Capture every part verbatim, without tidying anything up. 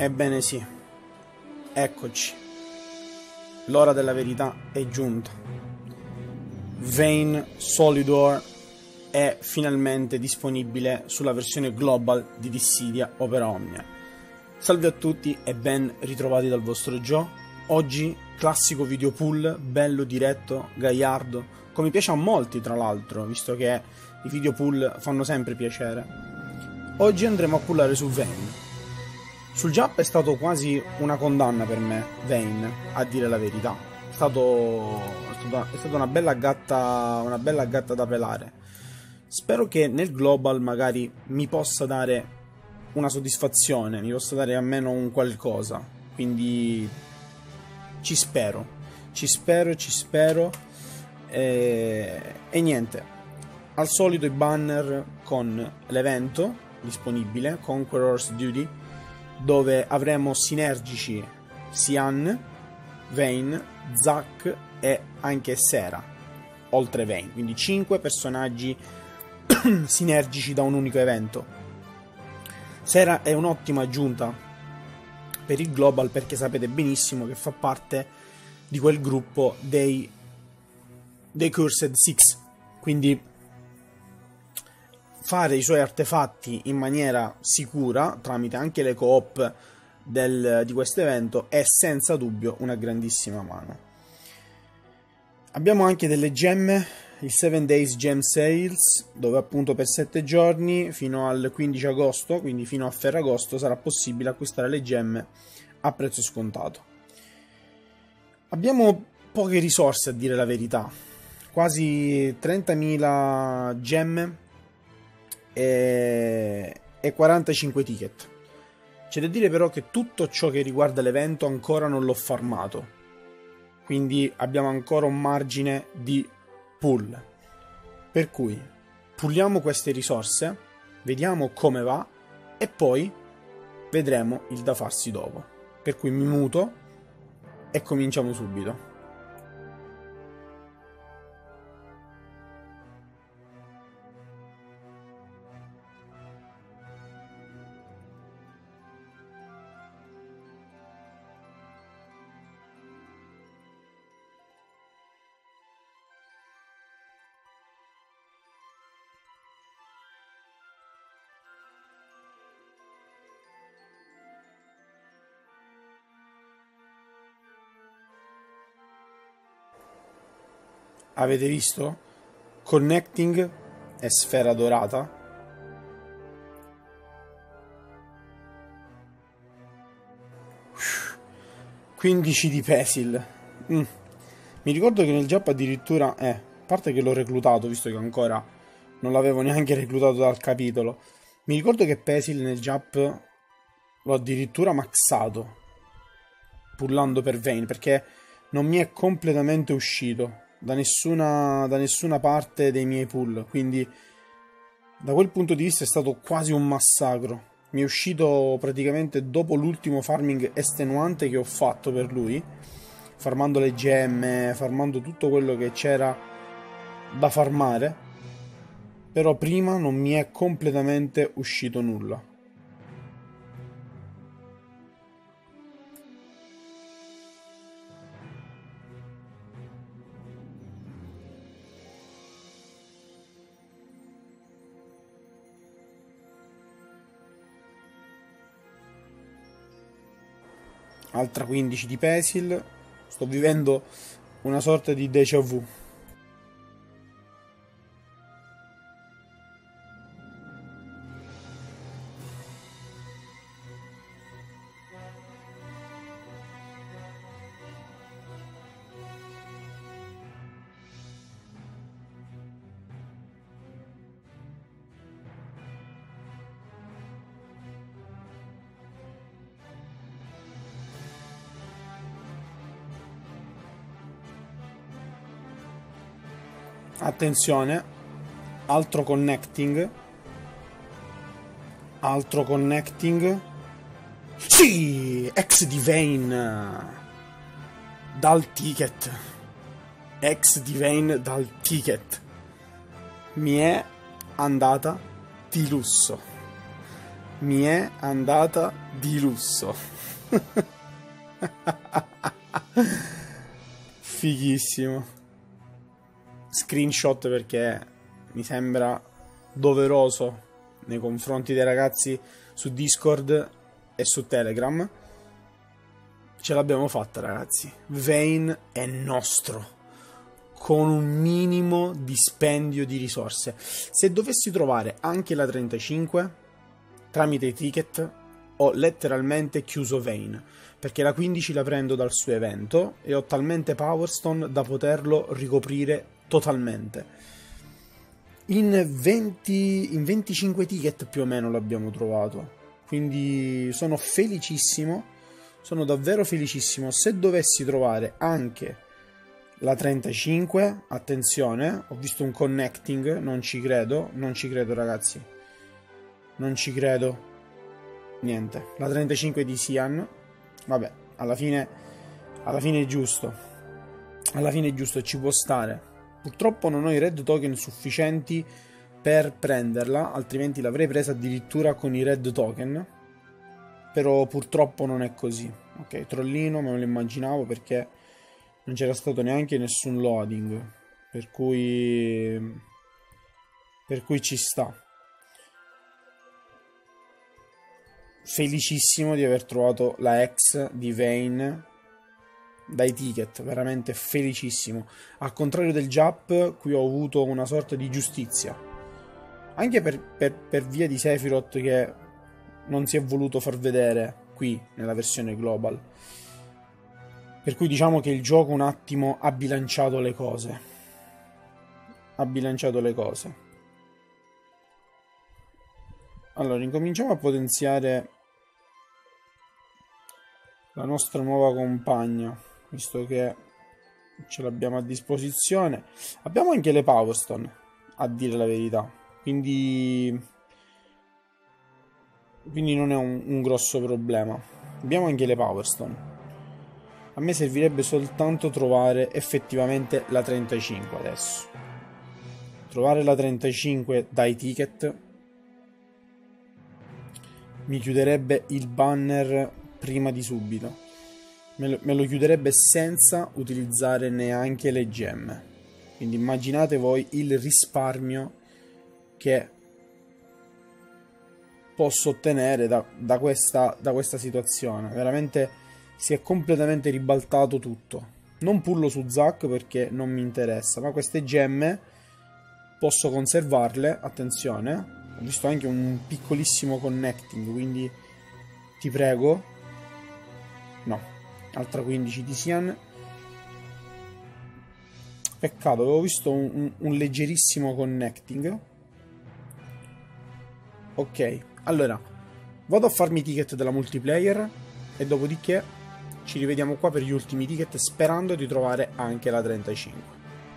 Ebbene sì, eccoci. L'ora della verità è giunta. Vayne Solid War è finalmente disponibile sulla versione global di Dissidia Opera Omnia. Salve a tutti e ben ritrovati dal vostro Joe. Oggi classico video pull, bello, diretto, gagliardo, come piace a molti tra l'altro, visto che i video pull fanno sempre piacere. Oggi andremo a pullare su Vayne. Sul Jump è stato quasi una condanna per me, Vayne, a dire la verità. È, stato, è, stata, è stata una bella gatta, una bella gatta da pelare. Spero che nel global magari mi possa dare una soddisfazione, mi possa dare almeno un qualcosa. Quindi ci spero, ci spero, ci spero. E, e niente, al solito i banner con l'evento disponibile, Conqueror's Duty, dove avremo sinergici Xian, Vayne, Zack e anche Sera, oltre Vayne, quindi cinque personaggi sinergici da un unico evento. Sera è un'ottima aggiunta per il global perché sapete benissimo che fa parte di quel gruppo dei, dei Cursed Six, quindi fare i suoi artefatti in maniera sicura tramite anche le coop del, di questo evento è senza dubbio una grandissima mano. Abbiamo anche delle gemme, il seven days Gem Sales, dove appunto per sette giorni fino al quindici agosto, quindi fino a Ferragosto, sarà possibile acquistare le gemme a prezzo scontato. Abbiamo poche risorse, a dire la verità, quasi trentamila gemme e quarantacinque ticket. C'è da dire però che tutto ciò che riguarda l'evento ancora non l'ho farmato, quindi abbiamo ancora un margine di pull, per cui pulliamo queste risorse, vediamo come va e poi vedremo il da farsi dopo, per cui mi muto e cominciamo subito. Avete visto? Connecting e sfera dorata. quindici di Pesil. Mm. Mi ricordo che nel Jap addirittura, eh, a parte che l'ho reclutato, visto che ancora non l'avevo neanche reclutato dal capitolo, mi ricordo che Pesil nel Jap l'ho addirittura maxato, pullando per Vayne, perché non mi è completamente uscito da nessuna, da nessuna parte dei miei pull, quindi da quel punto di vista è stato quasi un massacro. Mi è uscito praticamente dopo l'ultimo farming estenuante che ho fatto per lui, farmando le gemme, farmando tutto quello che c'era da farmare, però prima non mi è completamente uscito nulla. Altra quindici di Pesil. Sto vivendo una sorta di déjà vu. Attenzione, altro connecting, altro connecting, sì, ex di Vayne, dal ticket, ex di Vayne dal ticket, mi è andata di lusso, mi è andata di lusso. Fighissimo. Screenshot perché mi sembra doveroso nei confronti dei ragazzi su Discord e su Telegram. Ce l'abbiamo fatta, ragazzi. Vayne è nostro, con un minimo dispendio di risorse. Se dovessi trovare anche la trentacinque tramite i ticket, ho letteralmente chiuso Vayne, perché la quindici la prendo dal suo evento e ho talmente Power Stone da poterlo ricoprire totalmente. In venti, in venticinque ticket più o meno l'abbiamo trovato, quindi sono felicissimo, sono davvero felicissimo. Se dovessi trovare anche la trentacinque, attenzione, ho visto un connecting, non ci credo, non ci credo ragazzi, non ci credo, niente, la trentacinque di Xian, vabbè, alla fine, alla fine è giusto, alla fine è giusto, ci può stare. Purtroppo non ho i red token sufficienti per prenderla, altrimenti l'avrei presa addirittura con i red token, però purtroppo non è così. Ok, trollino, me lo immaginavo perché non c'era stato neanche nessun loading, per cui per cui ci sta. Felicissimo di aver trovato la ex di Vayne dai ticket, veramente felicissimo. Al contrario del Jap, qui ho avuto una sorta di giustizia, anche per, per, per via di Sephiroth che non si è voluto far vedere qui nella versione global, per cui diciamo che il gioco un attimo ha bilanciato le cose, ha bilanciato le cose. Allora, incominciamo a potenziare la nostra nuova compagna, visto che ce l'abbiamo a disposizione. Abbiamo anche le Power Stone, a dire la verità, quindi quindi non è un, un grosso problema. Abbiamo anche le Power Stone. A me servirebbe soltanto trovare effettivamente la trentacinque adesso. Trovare la trentacinque dai ticket mi chiuderebbe il banner prima di subito. Me lo, me lo chiuderebbe senza utilizzare neanche le gemme. Quindi immaginate voi il risparmio che posso ottenere da, da, questa, da questa situazione. Veramente si è completamente ribaltato tutto. Non pullo su Zack perché non mi interessa, ma queste gemme posso conservarle. Attenzione, ho visto anche un piccolissimo connecting, quindi ti prego. No, altra quindici di Xian. Peccato, avevo visto un, un, un leggerissimo connecting. Ok, allora vado a farmi i ticket della multiplayer e dopodiché ci rivediamo qua per gli ultimi ticket, sperando di trovare anche la trentacinque.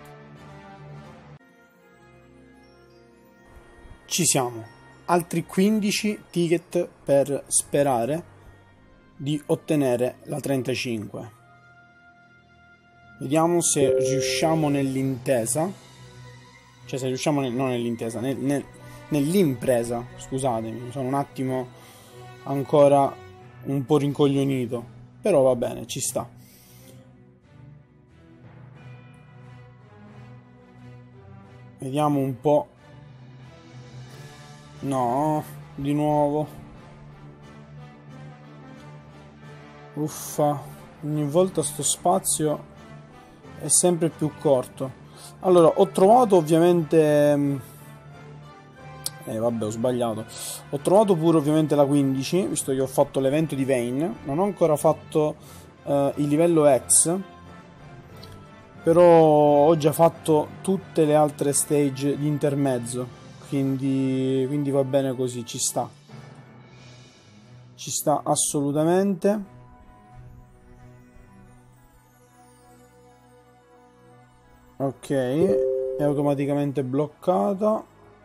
Ci siamo, altri quindici ticket per sperare di ottenere la trentacinque. Vediamo se riusciamo nell'intesa, cioè se riusciamo nel, non nell'intesa, nel, nel, nell'impresa, scusatemi, sono un attimo ancora un po' rincoglionito, però va bene, ci sta. Vediamo un po'. No, di nuovo. Uffa, ogni volta sto spazio è sempre più corto. Allora, ho trovato ovviamente... Eh, vabbè, ho sbagliato. Ho trovato pure ovviamente la quindici, visto che ho fatto l'evento di Vayne. Non ho ancora fatto uh, il livello X, però ho già fatto tutte le altre stage di intermezzo, quindi, quindi va bene così, ci sta. Ci sta assolutamente. Ok, è automaticamente bloccata.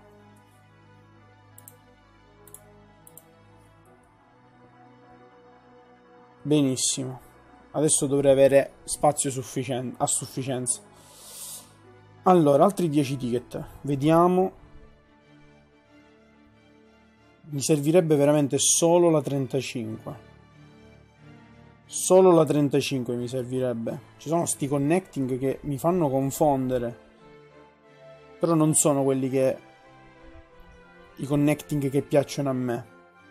Benissimo. Adesso dovrei avere spazio sufficiente, a sufficienza. Allora, altri dieci ticket. Vediamo. Mi servirebbe veramente solo la trentacinque. Solo la trentacinque mi servirebbe. Ci sono sti connecting che mi fanno confondere. Però non sono quelli che... i connecting che piacciono a me.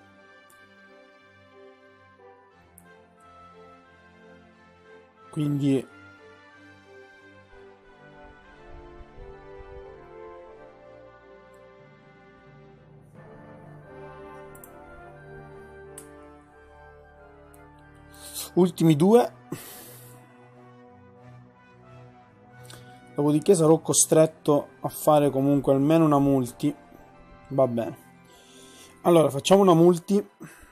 Quindi... ultimi due. Dopodiché sarò costretto a fare comunque almeno una multi. Va bene. Allora facciamo una multi.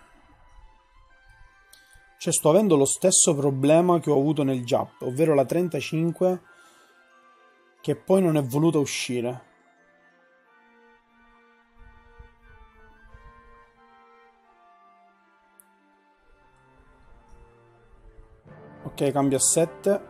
Cioè sto avendo lo stesso problema che ho avuto nel J A P, ovvero la trentacinque che poi non è voluta uscire. Ok, cambia a sette,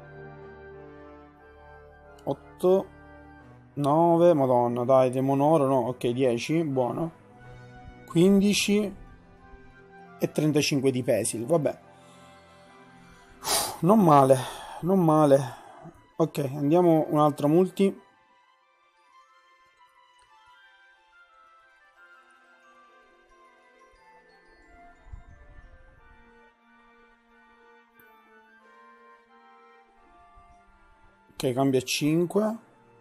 otto, nove, madonna, dai, demonoro, no, ok, dieci, buono, quindici e trentacinque di Pesil, vabbè, non male, non male. Ok, andiamo un'altra multi. Ok, cambia a cinque.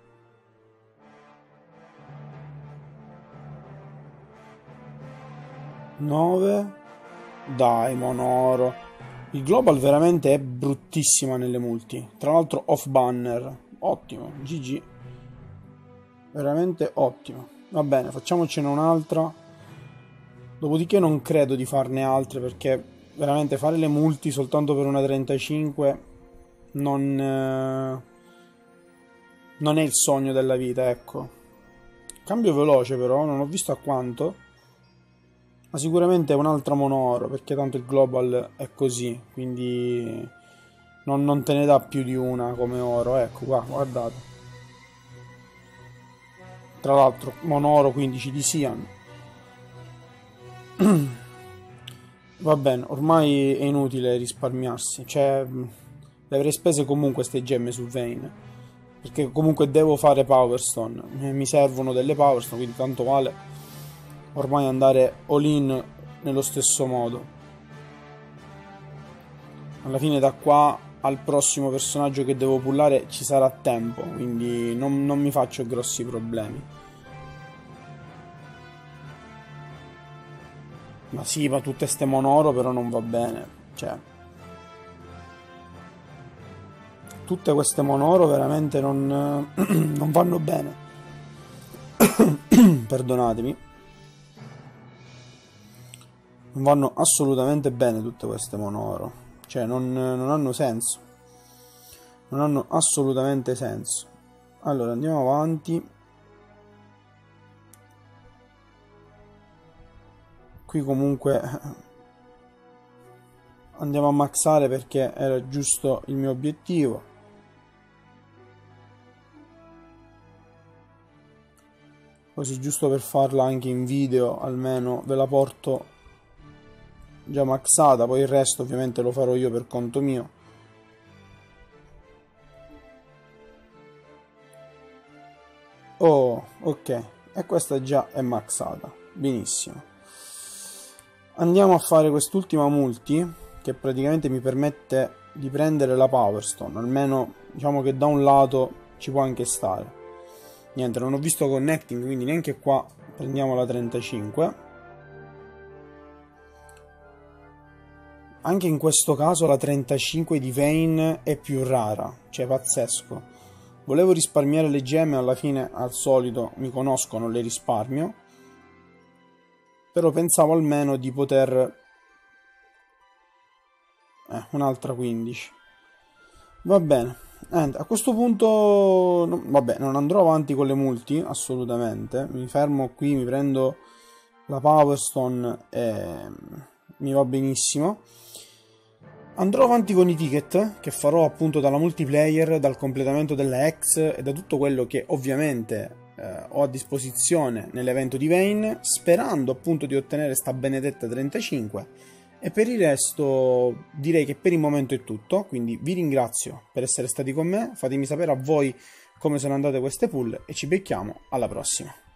nove. Dai, monoro. Il global veramente è bruttissima nelle multi. Tra l'altro off banner. Ottimo, G G. Veramente ottimo. Va bene, facciamocene un'altra. Dopodiché non credo di farne altre perché veramente fare le multi soltanto per una trentacinque non... Eh... non è il sogno della vita, ecco. Cambio veloce però, non ho visto a quanto. Ma sicuramente è un'altra monoro, perché tanto il global è così. Quindi non, non te ne dà più di una come oro. Ecco qua, guardate. Tra l'altro monoro quindici di Sian. Va bene, ormai è inutile risparmiarsi. Cioè, le avrei spese comunque ste gemme su Vayne. Perché comunque devo fare Power Stone, mi servono delle Power Stone, quindi tanto vale ormai andare all in nello stesso modo. Alla fine da qua al prossimo personaggio che devo pullare ci sarà tempo, quindi non, non mi faccio grossi problemi. Ma sì, ma tutte ste monoro però non va bene, cioè... tutte queste monoro veramente non, non vanno bene. Perdonatemi. Non vanno assolutamente bene tutte queste monoro. Cioè non, non hanno senso. Non hanno assolutamente senso. Allora andiamo avanti. Qui comunque andiamo a maxare perché era giusto il mio obiettivo. Così giusto per farla anche in video, almeno ve la porto già maxata, poi il resto ovviamente lo farò io per conto mio. Oh, ok, e questa già è maxata, benissimo. Andiamo a fare quest'ultima multi, che praticamente mi permette di prendere la Power Stone, almeno diciamo che da un lato ci può anche stare. Niente, non ho visto connecting, quindi neanche qua prendiamo la trentacinque. Anche in questo caso la trentacinque di Vayne è più rara, cioè pazzesco. Volevo risparmiare le gemme, alla fine al solito mi conosco, non le risparmio. Però pensavo almeno di poter... Eh, un'altra quindici. Va bene. Eh, a questo punto... No, vabbè, non andrò avanti con le multi, assolutamente. Mi fermo qui, mi prendo la Power Stone e mi va benissimo. Andrò avanti con i ticket che farò appunto dalla multiplayer, dal completamento della X e da tutto quello che ovviamente eh, ho a disposizione nell'evento di Vayne, sperando appunto di ottenere sta benedetta trentacinque E per il resto direi che per il momento è tutto, quindi vi ringrazio per essere stati con me, fatemi sapere a voi come sono andate queste pull e ci becchiamo alla prossima.